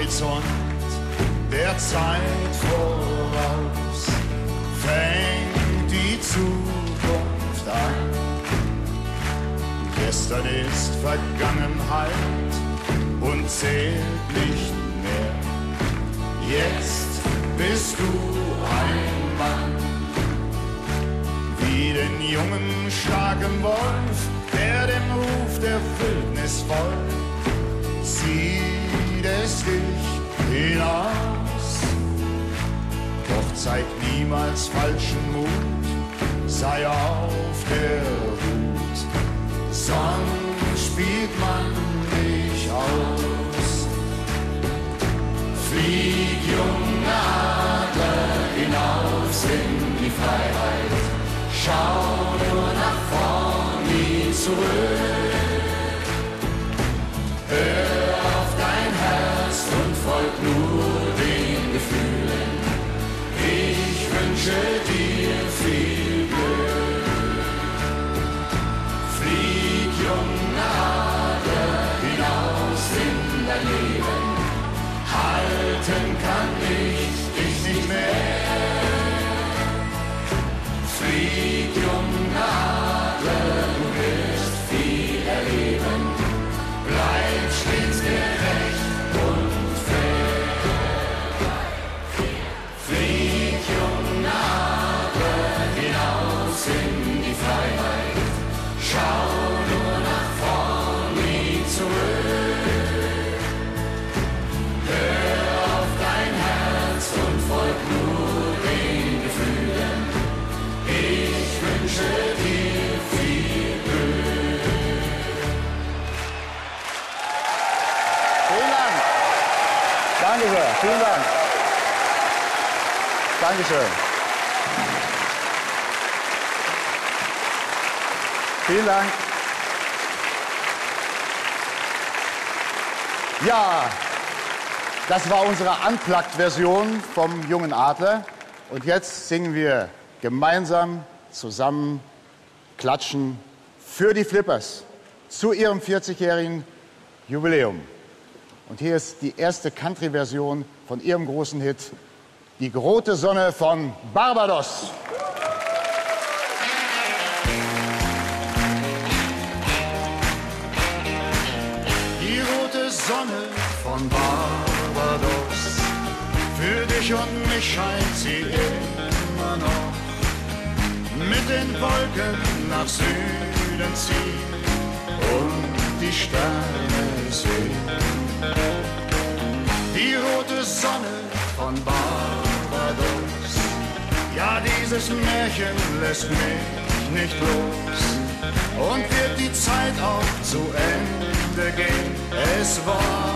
Horizont der Zeit voraus fängt die Zukunft an. Gestern ist Vergangenheit und zählt nicht mehr. Jetzt bist du ein Mann. Wie den jungen, starken Wolf, der dem Ruf der Wildnis folgt, zieht es dich hinaus. Doch zeig niemals falschen Mut, sei auf der Hut, sonst spielt man dich aus. Flieg, junger Adler, hinaus in die Freiheit, schau nur nach vorn, nie zurück. Hör auf dein Herz und folg nur den Gefühlen. Ich wünsche dir viel Glück. Flieg, junger Adler, hinaus in dein Leben. Halten kann dich nicht mehr. Flieg, junger Adler, du wirst viel erleben. Bleib stets gerecht und fair. Flieg, junger Adler, hinaus in die Freiheit. Schau nur nach vorn, nie zurück. Hör auf dein Herz und folg nur den Gefühlen. Ich wünsche dir viel Glück. Vielen Dank. Danke sehr. Vielen Dank. Dankeschön. Vielen Dank. Ja, das war unsere Unplugged-Version vom Jungen Adler. Und jetzt singen wir gemeinsam, zusammen, klatschen für die Flippers zu ihrem 40-jährigen Jubiläum. Und hier ist die erste Country-Version von ihrem großen Hit, Die rote Sonne von Barbados. Die rote Sonne von Barbados, für dich und mich scheint sie immer noch. Mit den Wolken nach Süden ziehen und die Sterne sehen. Die rote Sonne von Barbados, ja, dieses Märchen lässt mich nicht los. Und wird die Zeit auch zu Ende gehen, es war